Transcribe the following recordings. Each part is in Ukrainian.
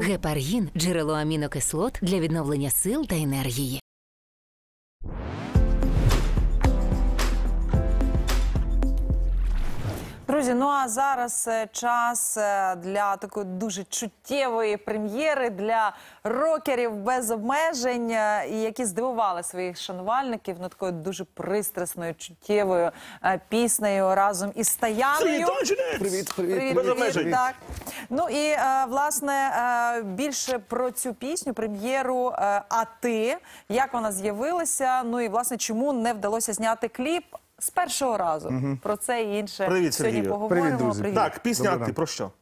Гепаргін – джерело амінокислот для відновлення сил та енергії. Друзі, ну а зараз час для такої дуже чуттєвої прем'єри для рокерів без обмежень, які здивували своїх шанувальників такою дуже пристрасною, чуттєвою піснею разом із Таяною. Привіт, Без обмежень. Так. Ну і, власне, більше про цю пісню, прем'єру «А ти», як вона з'явилася, ну і, власне, чому не вдалося зняти кліп з першого разу. Про це і інше Привіт, сьогодні Сергію. поговоримо. Привіт, друзі. Так, пісня «А ти» про що?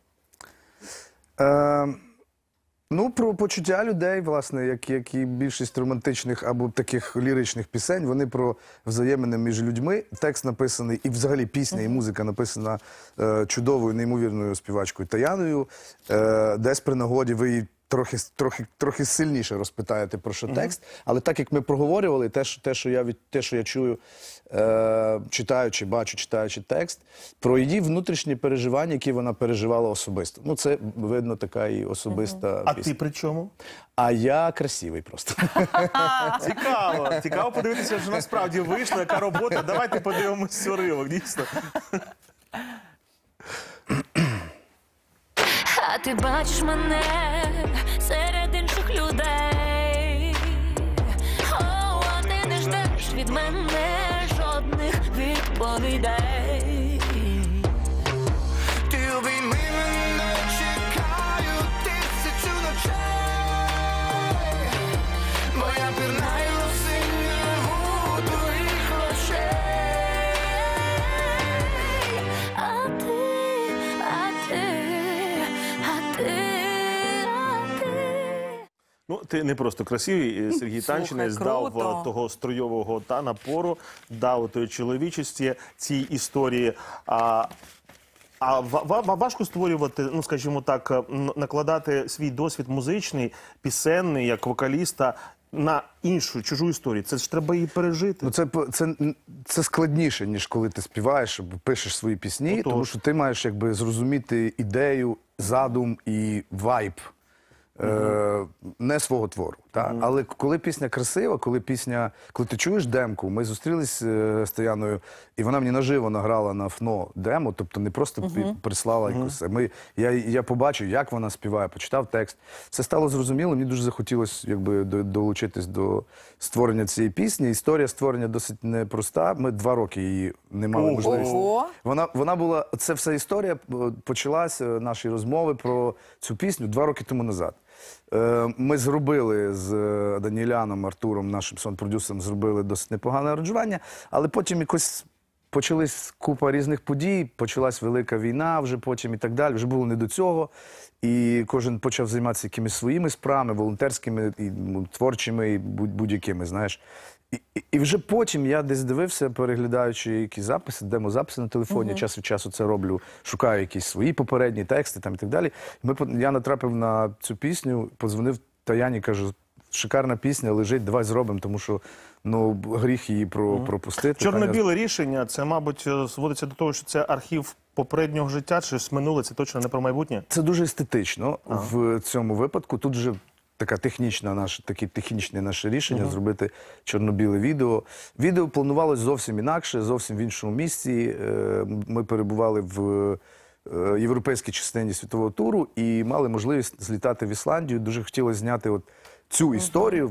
Ну, про почуття людей, власне, як і більшість романтичних або таких ліричних пісень, вони про взаємини між людьми. Текст написаний, і взагалі пісня і музика написана чудовою, неймовірною співачкою Таяною. Десь при нагоді ви її трохи сильніше розпитаєте про що текст, але так як ми проговорювали, те, що я чую, читаючи текст, про її внутрішні переживання, які вона переживала особисто. Ну, це, видно, така і особиста пісня. А ти при чому? А я красивий просто. Цікаво. Цікаво подивитися, що насправді вийшло, яка робота. Давайте подивимось уривок, дійсно. А ти бачиш мене серед інших людей. О, а ти не ждеш від мене жодних відповідей. Ти обійми мене, чекаю тисячу ночей, бо я пірнаю в синеву твоїх очей. А ти. Ну, ти не просто красивий, Сергій Танчинець дав того струйового напору, дав тої чоловічості цій історії. А важко створювати, ну, скажімо так, накладати свій досвід музичний, пісенний, як вокаліста, на іншу, чужу історію. Це ж треба її пережити. Ну, це складніше, ніж коли ти співаєш, пишеш свої пісні, тому що ти маєш якби зрозуміти ідею, задум і вайб не свого твору. Але коли пісня красива, коли ти чуєш демку, ми зустрілись з Таяною, і вона мені наживо награла на ФНО демо, тобто не просто прислала якось. Я побачив, як вона співає, почитав текст. Це стало зрозуміло, мені дуже захотілося якби долучитись до створення цієї пісні. Історія створення досить непроста. Ми 2 роки її не мали можливості. Вона була, це вся історія почалася, наші розмови про цю пісню 2 роки тому назад. Ми зробили з Даніеляном, Артуром, нашим сон-продюсером, зробили досить непогане аранжування, але потім якось почалась купа різних подій, почалась велика війна вже потім і так далі, вже було не до цього. І кожен почав займатися якимись своїми справами, волонтерськими, і творчими, і будь-якими, знаєш. І вже потім я десь дивився, переглядаючи якісь записи, демозаписи на телефоні, час від часу це роблю, шукаю якісь свої попередні тексти там і так далі. Я натрапив на цю пісню, подзвонив Таяні, кажу, шикарна пісня, лежить, давай зробимо, тому що, ну, гріх її пропустити. Чорно-біле рішення, це, мабуть, зводиться до того, що це архів попереднього життя, чи з минуле, це точно не про майбутнє? Це дуже естетично в цьому випадку. Тут же таке технічне наше рішення зробити чорно-біле відео. Відео планувалось зовсім інакше, зовсім в іншому місці. Ми перебували в європейській частині світового туру і мали можливість злітати в Ісландію. Дуже хотілося зняти цю історію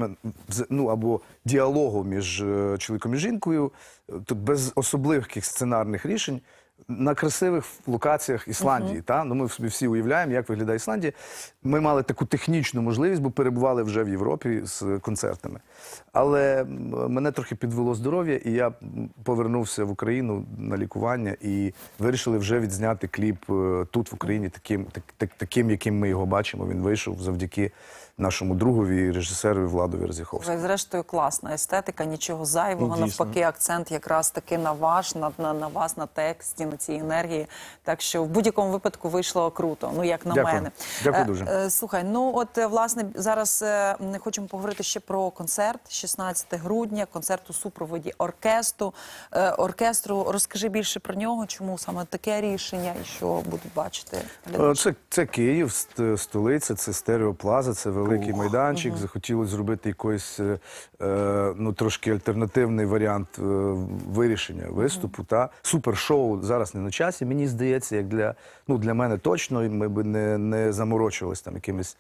або діалогу між чоловіком і жінкою, тут без особливих сценарних рішень, на красивих локаціях Ісландії. Ну, ми собі всі уявляємо, як виглядає Ісландія. Ми мали таку технічну можливість, бо перебували вже в Європі з концертами. Але мене трохи підвело здоров'я, і я повернувся в Україну на лікування, і вирішили вже відзняти кліп тут, в Україні, таким, яким ми його бачимо. Він вийшов завдяки нашому другові, режисерові Владові Розяховському. Зрештою, класна естетика, нічого зайвого, навпаки, акцент якраз таки на вас, на тексті, частину цієї енергії. Так що в будь-якому випадку вийшло круто, ну як на Дякую. мене. Дякую дуже. Слухай, ну от власне зараз не хочемо поговорити ще про концерт 16 грудня, концерт у супроводі оркестру. Розкажи більше про нього, чому саме таке рішення і що будуть бачити глядачі? Це Київ, столиця, це стереоплаза, це великий майданчик. Захотілося зробити якийсь трошки альтернативний варіант вирішення виступу. Супершоу зараз не на часі, мені здається, як для мене точно. Ми б не заморочувалися там якимись,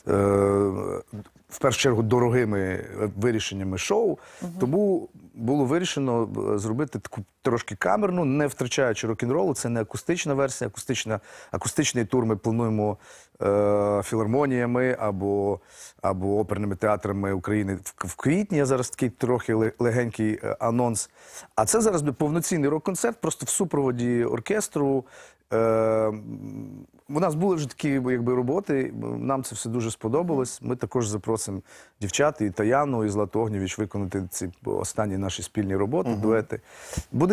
в першу чергу, дорогими вирішеннями шоу. Тому було вирішено зробити таку трошки камерну, не втрачаючи рок-н-ролу. Це не акустична версія, акустичний тур ми плануємо філармоніями або оперними театрами України в квітні. Я зараз такий трохи легенький анонс. А це зараз буде повноцінний рок-концерт, просто в супроводі оркестру. У нас були вже такі роботи, нам це все дуже сподобалось. Ми також запросимо дівчат, і Таяну, і Злату Огнєвіч виконати ці останні наші спільні роботи, дуети. Буде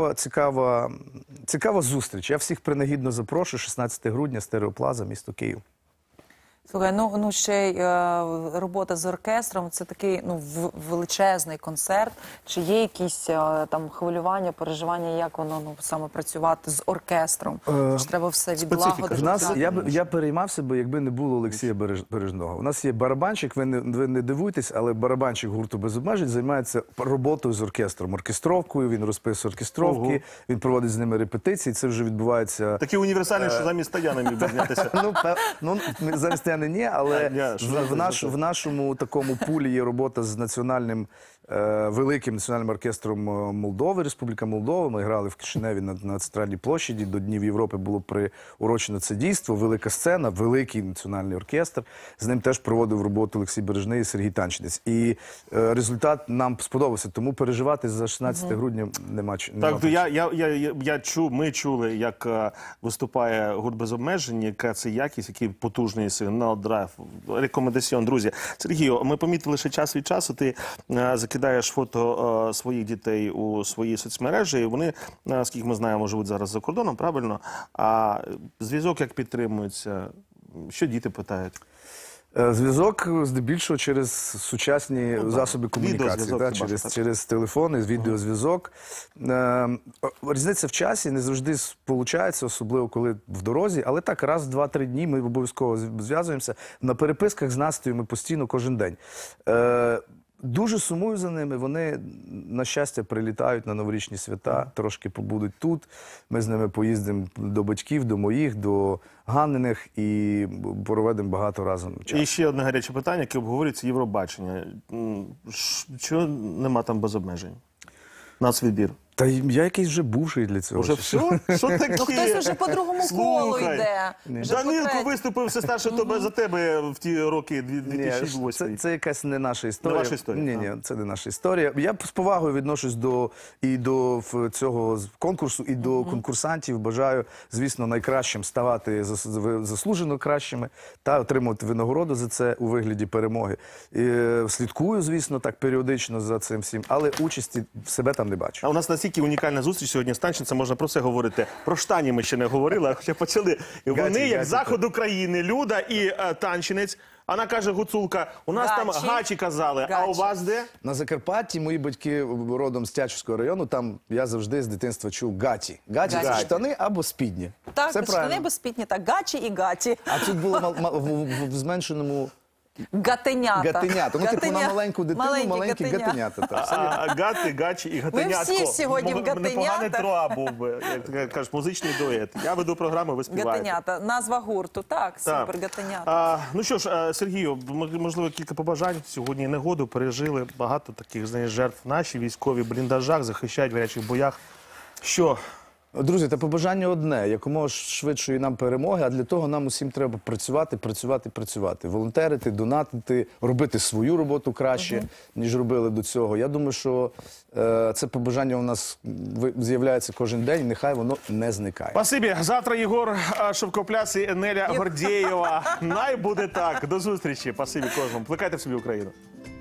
цікава зустріч. Я всіх принагідно запрошую, 16 грудня, Стереоплаза, місто Київ. Слухай, ну ще й робота з оркестром, це такий величезний концерт. Чи є якісь там хвилювання, переживання, як воно саме працювати з оркестром? Чи треба все відлагодити? Я переймався би, якби не було Олексія Бережного. У нас є барабанщик, ви не дивуйтесь, але барабанщик гурту «Без обмежень» займається роботою з оркестром, оркестровкою, він розписує оркестровки, він проводить з ними репетиції, це вже відбувається... Такий універсальний, що замість Таяна міг би знятися. Замість Таяни ні, але в нашому такому пулі є робота з великим національним оркестром Молдови, Республіка Молдова. Ми грали в Кишиневі на Центральній площаді, до Днів Європи було приурочено це дійство, велика сцена, великий національний оркестр. З ним теж проводив роботу Олексій Бережний і Сергій Танчинець. І результат нам сподобався, тому переживати за 16 грудня нема чого. Так, ми чули, як виступає гурт «Без обмежень», яка це якість, який потужний сигнал, драйв, рекомендаціон. Друзі, Сергію, ми помітили, що час від часу ти закидаєш фото своїх дітей у свої соцмережі, і вони, наскільки ми знаємо, живуть зараз за кордоном, правильно? А зв'язок як підтримується? Що діти питають? Зв'язок здебільшого через сучасні засоби комунікації, через телефони, відеозв'язок. Різниця в часі не завжди сполучається, особливо коли в дорозі, але так, раз, два, 3 дні ми обов'язково зв'язуємося. На переписках з Настею ми постійно кожен день. Дуже сумую за ними, вони, на щастя, прилітають на новорічні свята, трошки побудуть тут. Ми з ними поїздимо до батьків, до моїх, до Ганниних і проведемо багато разом часу. І ще одне гаряче питання, яке обговорюється: Євробачення. Чого нема там «Без обмежень»? Нацвідбір. Та я якийсь вже бувший для цього. Уже все? Що таке? Ну хтось вже по другому колу йде. Данилко виступив все старше за тебе в ті роки 2008. Це якась не наша історія. Не ваша історія? Ні, це не наша історія. Я з повагою відношусь до цього конкурсу, і до конкурсантів. Бажаю, звісно, найкращим ставати заслужено кращими та отримувати винагороду за це у вигляді перемоги. Слідкую, звісно, так періодично за цим всім, але участі в себе там не бачу. А у нас настільки унікальна зустріч сьогодні з Танчинцем, можна про все говорити. Про штані ми ще не говорили, а хоча почали. Вони, як з заходу країни, Люда і Танчинець. Вона каже, гуцулка, у нас там гачі казали, а у вас де? На Закарпатті мої батьки родом з Тячівського району, там я завжди з дитинства чув гаті. Гаті – це штани або спідні. Так, штани або спідні, так, гачі і гаті. А тут було в зменшеному... Гатенята. Гатенята. Ну, типу, на маленьку дитину маленькі гатенята. Гати, гачі і гатенятко. Ми всі сьогодні в гатенятах. Непоганий троа був би, як кажеш, музичний дует. Я веду програму, ви співаєте. Гатенята. Назва гурту. Так, супер, гатенята. Ну що ж, Сергію, можливо, кілька побажань. Сьогодні негоду пережили. Багато таких, знаєш, жертв. Наші військові в бліндажах захищають в гарячих боях. Що? Друзі, та побажання одне – якомога швидшої нам перемоги, а для того нам усім треба працювати. Волонтерити, донатити, робити свою роботу краще, ніж робили до цього. Я думаю, що це побажання у нас з'являється кожен день, нехай воно не зникає. Спасибі. Завтра Єгор Шовкопляс і Неля Гордєєва. Най буде так. До зустрічі. Спасибі кожному. Плекайте в собі Україну.